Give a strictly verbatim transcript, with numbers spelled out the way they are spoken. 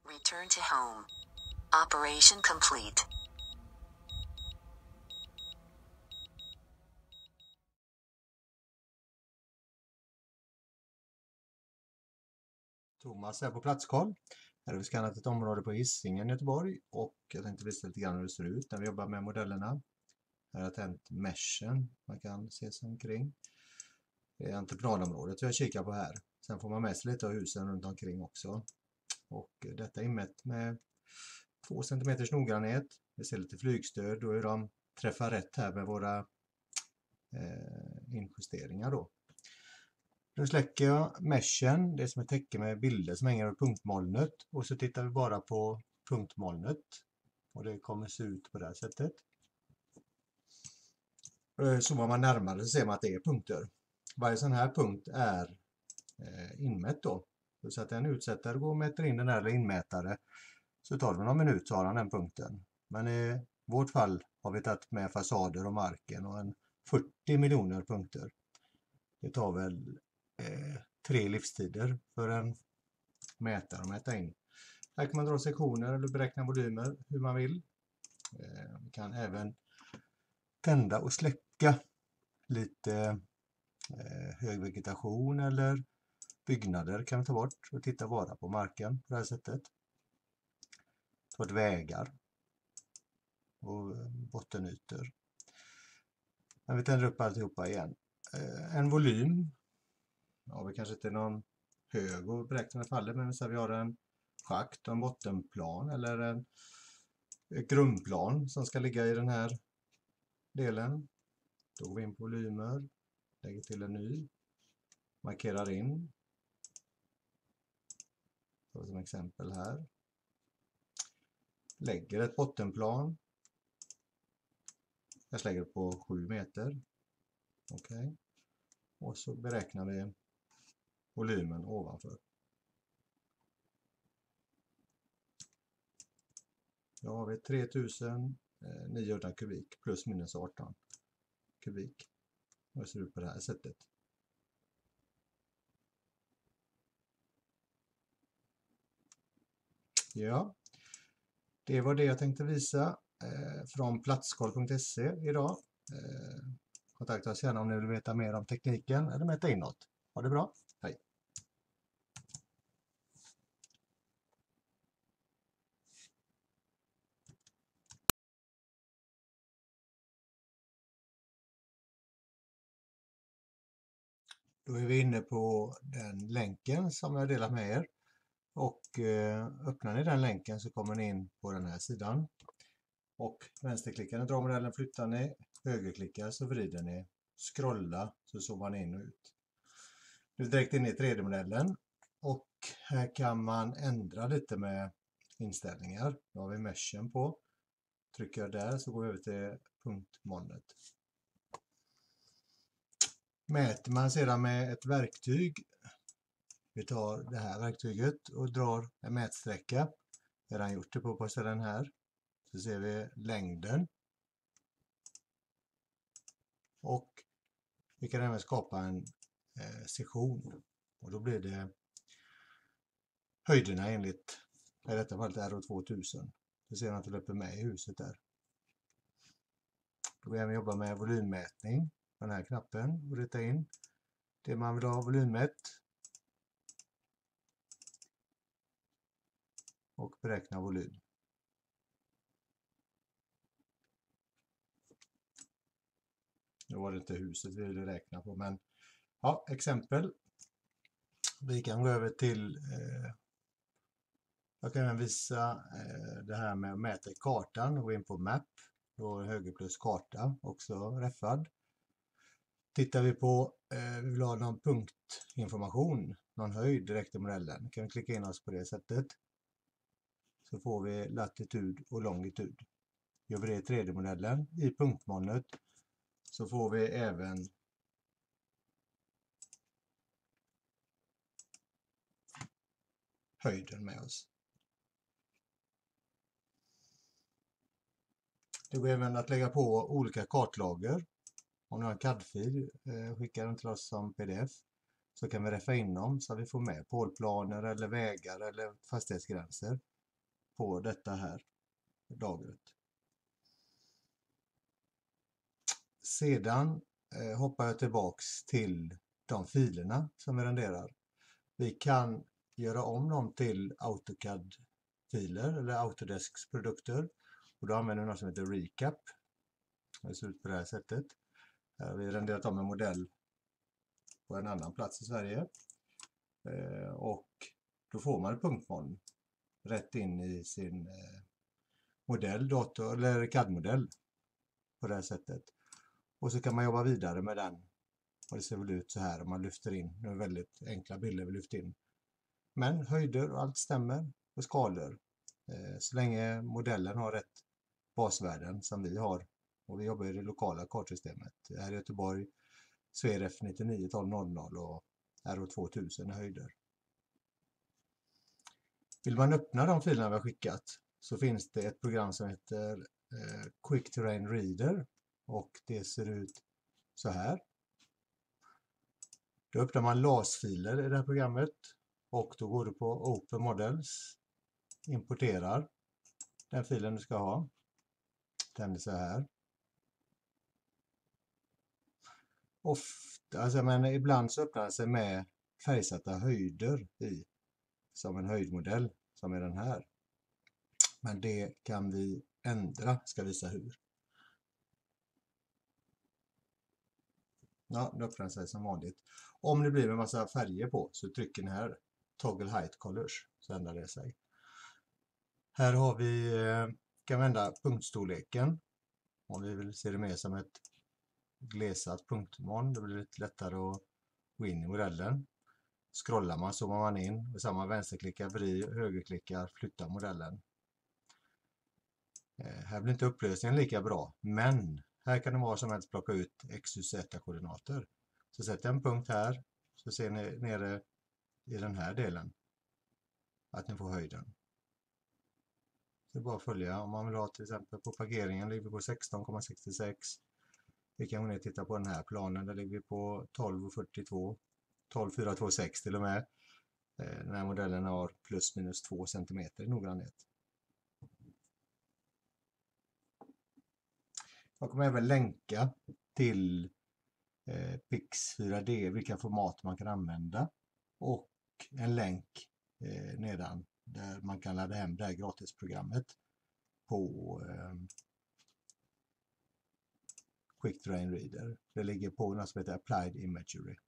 Return to home. Operation complete. Thomas är på platskoll. Här har vi skannat ett område på Hisingen i Göteborg och jag tänkte visa lite grann hur det ser ut när vi jobbar med modellerna. Här har jag tänt meshen, man kan se sig omkring. Det är entreprenadområdet jag kikar på här. Sen får man med sig lite av husen runt omkring också. Och detta är inmätt med två centimeters noggrannhet. Vi ser lite flygstöd och hur de träffar rätt här med våra eh, injusteringar då. Nu släcker jag meshen, det som är täcke med bilder som hänger över punktmolnet, och så tittar vi bara på punktmolnet och det kommer se ut på det här sättet. Zoomar man närmare så ser man att det är punkter. Varje sån här punkt är eh, inmätt då. Så att en utsättare går och mäter in den här, eller inmätare, så tar det någon minut så har han den punkten. Men i vårt fall har vi tagit med fasader och marken och en fyrtio miljoner punkter. Det tar väl eh, tre livstider för en mätare att mäta in. Här kan man dra sektioner eller beräkna volymer hur man vill. Eh, man kan även tända och släcka lite eh, hög vegetation eller byggnader kan vi ta bort och titta bara på marken på det här sättet. Ta bort vägar och bottenytor. Men vi tänder upp alltihopa igen. Eh, en volym. Ja, vi kanske inte är någon hög och beräkna fallet, men så vi har en schakt och en bottenplan eller en grundplan som ska ligga i den här delen. Då går vi in på volymer, lägger till en ny, markerar in. Som exempel här. Lägger ett bottenplan. Jag lägger på sju meter. Okej. Okay. Och så beräknar vi volymen ovanför. Då har vi tre tusen niohundra kubik plus minus arton kubik. Och det ser ut på det här sättet. Ja, det var det jag tänkte visa eh, från platskoll punkt se idag. Eh, kontakta oss gärna om ni vill veta mer om tekniken eller mäta in något. Ha det bra, hej! Då är vi inne på den länken som jag delat med er. Och eh, öppnar ni den länken så kommer ni in på den här sidan. Och vänsterklickar ni, drar modellen, flyttar ni, högerklickar så vrider ni, scrolla så zoomar ni in och ut. Nu är direkt in i tre D-modellen och här kan man ändra lite med inställningar. Nu har vi meshen på. Trycker jag där så går vi över till punktmolnet. Mäter man sedan med ett verktyg, vi tar det här verktyget och drar en mätsträcka. Jag har redan gjort det på på ställen här. Så ser vi längden. Och vi kan även skapa en eh, sektion. Och då blir det höjderna enligt, i detta fallet R O tvåtusen. Det ser man att det löper med i huset där. Då vill jag jobba med volymmätning på den här knappen och rita in det man vill ha volymmätt. Och beräkna volym. Nu var det inte huset vi ville räkna på, men ja, exempel. Vi kan gå över till, eh, jag kan även visa eh, det här med att mäta i kartan och gå in på map. Då är höger plus karta också räffad. Tittar vi på, eh, vi vill ha någon punktinformation, någon höjd direkt i modellen. Kan vi klicka in oss på det sättet. Så får vi latitud och longitud. Gör vi det i tre D-modellen i punktmolnet så får vi även höjden med oss. Det går även att lägga på olika kartlager. Om ni har en C A D-fil, eh, skickar den till oss som P D F. Så kan vi räffa in dem så att vi får med pålplaner eller vägar eller fastighetsgränser. på detta här lagret. Sedan eh, hoppar jag tillbaks till de filerna som vi renderar. Vi kan göra om dem till AutoCAD-filer eller Autodesks produkter. Och då använder vi något som heter Recap. Det ser ut på det här sättet. Här har vi renderat om en modell på en annan plats i Sverige. Eh, och då får man ett punktmoln rätt in i sin eh, modell, dator eller C A D-modell på det här sättet. Och så kan man jobba vidare med den. Och det ser väl ut så här om man lyfter in. Nu är det väldigt enkla bilder vi lyfter in. Men höjder och allt stämmer och skalor. Eh, så länge modellen har rätt basvärden som vi har. Och vi jobbar i det lokala kartsystemet. Här i Göteborg så är det F nittionio tolv noll noll och R O tvåtusen i höjder. Vill man öppna de filerna vi har skickat så finns det ett program som heter eh, Quick Terrain Reader. Och det ser ut så här. Då öppnar man L A S-filer i det här programmet. Och då går du på Open Models. Importerar den filen du ska ha. Tänder så här. Ofta, alltså, men ibland så öppnar den sig med färgsatta höjder i. Som en höjdmodell som är den här. Men det kan vi ändra, ska visa hur. Ja, det öppnar den sig som vanligt. Om det blir en massa färger på så trycker ni här Toggle Height Colors så ändrar det sig. Här har vi, kan vi ändra punktstorleken. Om vi vill se det mer som ett glesat punktmoln, då blir det lite lättare att gå in i modellen. Scrollar man zoomar man in och samma vänsterklickar, vrid, högerklickar, flyttar modellen. Eh, här blir inte upplösningen lika bra, men här kan det vara som helst plocka ut X, Y, Z-koordinater. Så sätt en punkt här, så ser ni nere i den här delen att ni får höjden. Det är bara att följa. Om man vill ha till exempel på parkeringen ligger vi på sexton komma sextiosex. Vi kan gå ner och titta på den här planen, där ligger vi på tolv komma fyrtiotvå. tolv komma fyrahundratvåtiosex till och med. Den här modellen har plus minus två centimeter i noggrannhet. Jag kommer även länka till eh, Pix fyra D, vilka format man kan använda. Och en länk eh, nedan där man kan ladda hem det här gratisprogrammet på eh, Quick Terrain Reader. Det ligger på något som heter Applied Imagery.